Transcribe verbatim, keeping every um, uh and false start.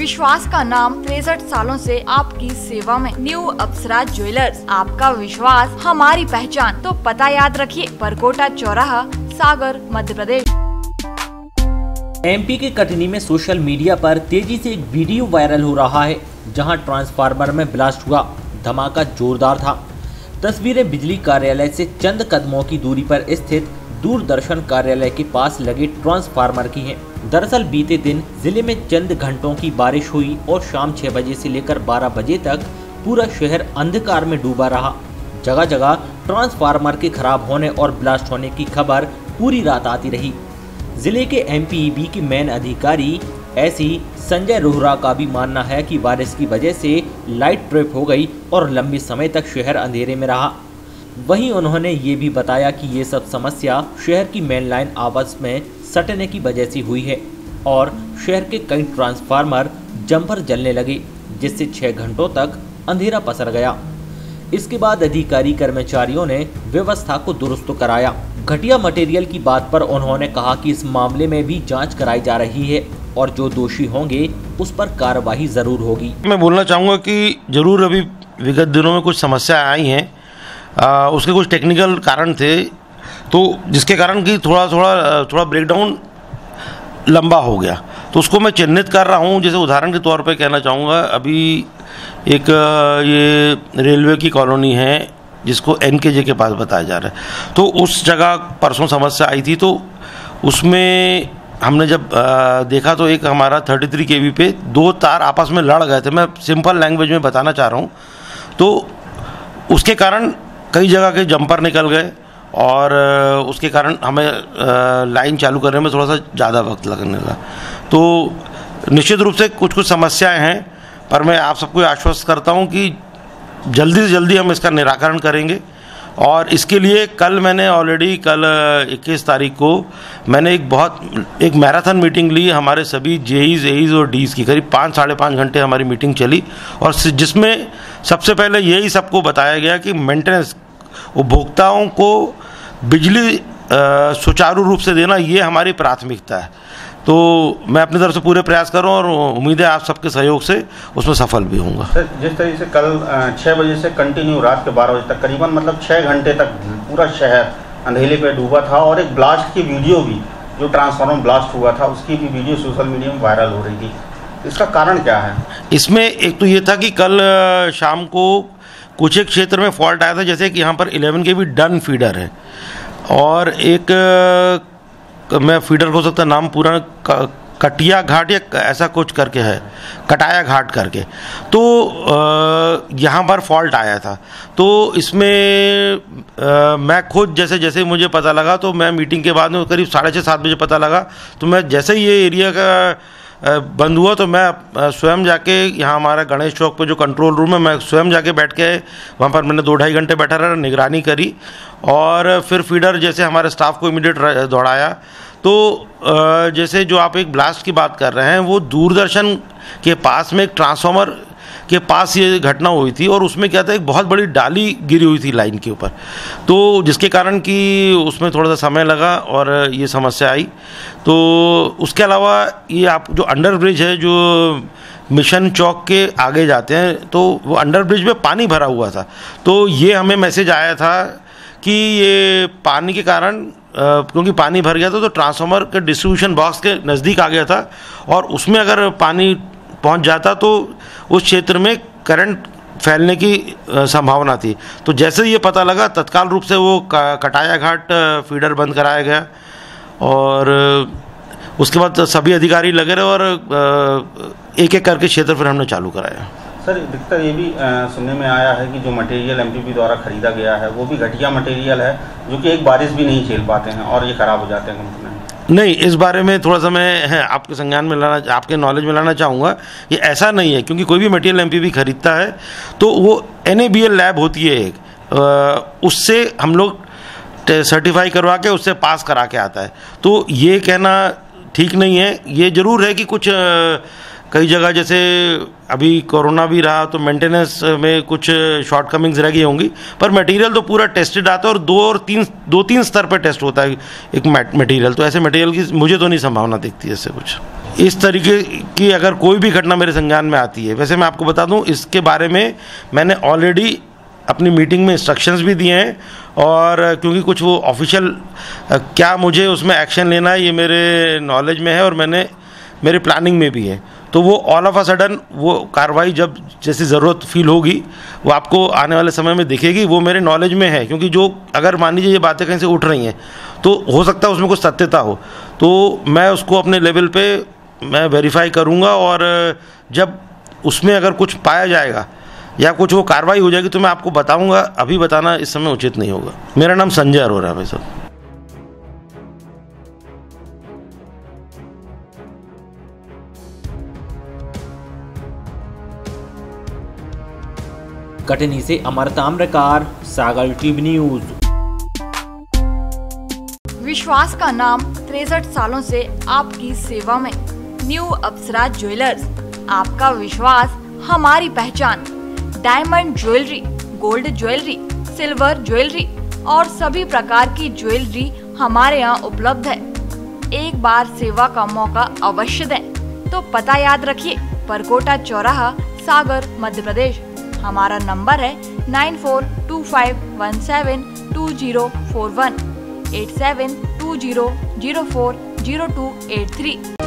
विश्वास का नाम तिरसठ सालों से आपकी सेवा में। न्यू अप्सरा ज्वेलर्स, आपका विश्वास हमारी पहचान। तो पता याद रखिए, परकोटा चौराहा, सागर, मध्य प्रदेश। एमपी के कटनी में सोशल मीडिया पर तेजी से एक वीडियो वायरल हो रहा है, जहां ट्रांसफार्मर में ब्लास्ट हुआ। धमाका जोरदार था। तस्वीरें बिजली कार्यालय से चंद कदमों की दूरी पर स्थित दूरदर्शन कार्यालय के पास लगे ट्रांसफार्मर की हैं। दरअसल बीते दिन जिले में चंद घंटों की बारिश हुई और शाम छह बजे से लेकर बारह बजे तक पूरा शहर अंधकार में डूबा रहा। जगह जगह ट्रांसफार्मर के खराब होने और ब्लास्ट होने की खबर पूरी रात आती रही। जिले के एमपीईबी के मेन अधिकारी ऐसी संजय रोहरा का भी मानना है कि बारिश की वजह से लाइट ट्रिप हो गई और लंबे समय तक शहर अंधेरे में रहा। वहीं उन्होंने ये भी बताया कि ये सब समस्या शहर की मेन लाइन आपस में सटने की वजह से हुई है और शहर के कई ट्रांसफार्मर जम्पर जलने लगे, जिससे छः घंटों तक अंधेरा पसर गया। इसके बाद अधिकारी कर्मचारियों ने व्यवस्था को दुरुस्त कराया। घटिया मटेरियल की बात पर उन्होंने कहा कि इस मामले में भी जांच कराई जा रही है और जो दोषी होंगे उस पर कार्रवाई जरूर होगी। मैं बोलना चाहूँगा कि जरूर अभी विगत दिनों में कुछ समस्याएं आई हैं, आ, उसके कुछ टेक्निकल कारण थे, तो जिसके कारण कि थोड़ा थोड़ा थोड़ा ब्रेकडाउन लंबा हो गया, तो उसको मैं चिन्हित कर रहा हूँ। जैसे उदाहरण के तौर पे कहना चाहूँगा, अभी एक ये रेलवे की कॉलोनी है जिसको एनकेजे के पास बताया जा रहा है, तो उस जगह परसों समस्या आई थी। तो उसमें हमने जब आ, देखा तो एक हमारा तैंतीस केवी पे दो तार आपस में लड़ गए थे। मैं सिंपल लैंग्वेज में बताना चाह रहा हूँ। तो उसके कारण कई जगह के जंपर निकल गए और उसके कारण हमें लाइन चालू करने में थोड़ा सा ज़्यादा वक्त लगने लगा। तो निश्चित रूप से कुछ कुछ समस्याएं हैं, पर मैं आप सबको आश्वस्त करता हूं कि जल्दी से जल्दी हम इसका निराकरण करेंगे। और इसके लिए कल मैंने ऑलरेडी कल इक्कीस तारीख को मैंने एक बहुत एक मैराथन मीटिंग ली। हमारे सभी जेईज एईज और डीज की करीब पाँच साढ़े पाँच घंटे हमारी मीटिंग चली और जिसमें सबसे पहले यही सबको बताया गया कि मेंटेनेंस उपभोक्ताओं को बिजली सुचारू रूप से देना, ये हमारी प्राथमिकता है। तो मैं अपनी तरफ से पूरे प्रयास कर रहा हूँ और उम्मीद है आप सबके सहयोग से उसमें सफल भी होऊंगा। सर, जिस तरीके से कल छः बजे से कंटिन्यू रात के बारह बजे तक करीबन मतलब छः घंटे तक पूरा शहर अंधेरे पे डूबा था और एक ब्लास्ट की वीडियो भी, जो ट्रांसफार्मर ब्लास्ट हुआ था उसकी भी वीडियो सोशल मीडिया में वायरल हो रही थी। इसका कारण क्या है? इसमें एक तो ये था कि कल शाम को कुछ एक क्षेत्र में फॉल्ट आया था, जैसे कि यहाँ पर इलेवन के भी डन फीडर है और एक मैं फीडर हो सकता नाम पूरा कटिया घाट या ऐसा कुछ करके है, कटाया घाट करके, तो यहाँ पर फॉल्ट आया था। तो इसमें आ, मैं खुद जैसे जैसे मुझे पता लगा, तो मैं मीटिंग के बाद में करीब साढ़े छः सात बजे पता लगा, तो मैं जैसे ही ये एरिया का बंद हुआ तो मैं स्वयं जाके यहाँ हमारा गणेश चौक पे जो कंट्रोल रूम है, मैं स्वयं जाके बैठ के वहाँ पर मैंने दो ढाई घंटे बैठा रहा, निगरानी करी और फिर फीडर जैसे हमारे स्टाफ को इमीडिएट दौड़ाया। तो जैसे जो आप एक ब्लास्ट की बात कर रहे हैं, वो दूरदर्शन के पास में एक ट्रांसफार्मर के पास ये घटना हुई थी और उसमें क्या था, एक बहुत बड़ी डाली गिरी हुई थी लाइन के ऊपर, तो जिसके कारण कि उसमें थोड़ा सा समय लगा और ये समस्या आई। तो उसके अलावा ये आप जो अंडर ब्रिज है, जो मिशन चौक के आगे जाते हैं, तो वो अंडर ब्रिज में पानी भरा हुआ था। तो ये हमें मैसेज आया था कि ये पानी के कारण, क्योंकि पानी भर गया था तो ट्रांसफार्मर के डिस्ट्रीब्यूशन बॉक्स के नज़दीक आ गया था और उसमें अगर पानी पहुंच जाता तो उस क्षेत्र में करंट फैलने की संभावना थी। तो जैसे ये पता लगा, तत्काल रूप से वो कटाया घाट फीडर बंद कराया गया और उसके बाद सभी अधिकारी लगे रहे और एक एक करके क्षेत्र फिर हमने चालू कराया। सर, दिक्कत ये भी आ, सुनने में आया है कि जो मटेरियल एमपीपी द्वारा खरीदा गया है वो भी घटिया मटेरियल है, जो कि एक बारिश भी नहीं झेल पाते हैं और ये ख़राब हो जाते हैं कंपनी में। नहीं, इस बारे में थोड़ा सा मैं है आपके संज्ञान में लाना, आपके नॉलेज में लाना चाहूँगा। ये ऐसा नहीं है, क्योंकि कोई भी मटेरियल एमपीपी खरीदता है तो वो N A B L lab होती है एक, उससे हम लोग सर्टिफाई करवा के उससे पास करा के आता है। तो ये कहना ठीक नहीं है। ये ज़रूर है कि कुछ कई जगह जैसे अभी कोरोना भी रहा तो मेंटेनेंस में कुछ शॉर्टकमिंग्स रह गई होंगी, पर मटेरियल तो पूरा टेस्टेड आता है और दो और तीन दो तीन स्तर पर टेस्ट होता है एक मटेरियल। तो ऐसे मटेरियल की मुझे तो नहीं संभावना दिखती है इससे कुछ। इस तरीके की अगर कोई भी घटना मेरे संज्ञान में आती है, वैसे मैं आपको बता दूं इसके बारे में मैंने ऑलरेडी अपनी मीटिंग में इंस्ट्रक्शंस भी दिए हैं, और क्योंकि कुछ वो ऑफिशियल क्या मुझे उसमें एक्शन लेना है ये मेरे नॉलेज में है और मैंने मेरे प्लानिंग में भी है, तो वो ऑल ऑफ अ सडन वो कार्रवाई जब जैसी ज़रूरत फील होगी वो आपको आने वाले समय में दिखेगी। वो मेरे नॉलेज में है, क्योंकि जो अगर मान लीजिए ये बातें कहीं से उठ रही हैं तो हो सकता है उसमें कुछ सत्यता हो, तो मैं उसको अपने लेवल पे मैं वेरीफाई करूँगा, और जब उसमें अगर कुछ पाया जाएगा या कुछ वो कार्रवाई हो जाएगी तो मैं आपको बताऊंगा। अभी बताना इस समय उचित नहीं होगा। मेरा नाम संजय अरोरा है भाई साहब। कटनी से अमर ताम्रकार, सागर टीवी न्यूज। विश्वास का नाम तिरसठ सालों से आपकी सेवा में। न्यू अप्सरा ज्वेलर्स, आपका विश्वास हमारी पहचान। Diamond jewellery, gold jewellery, silver jewellery और सभी प्रकार की ज्वेलरी हमारे यहाँ उपलब्ध है। एक बार सेवा का मौका अवश्य दें। तो पता याद रखिए, परकोटा चौराहा, सागर, मध्य प्रदेश। हमारा नंबर है nine four two five one seven two zero four one, eight seven two zero zero four zero two eight three.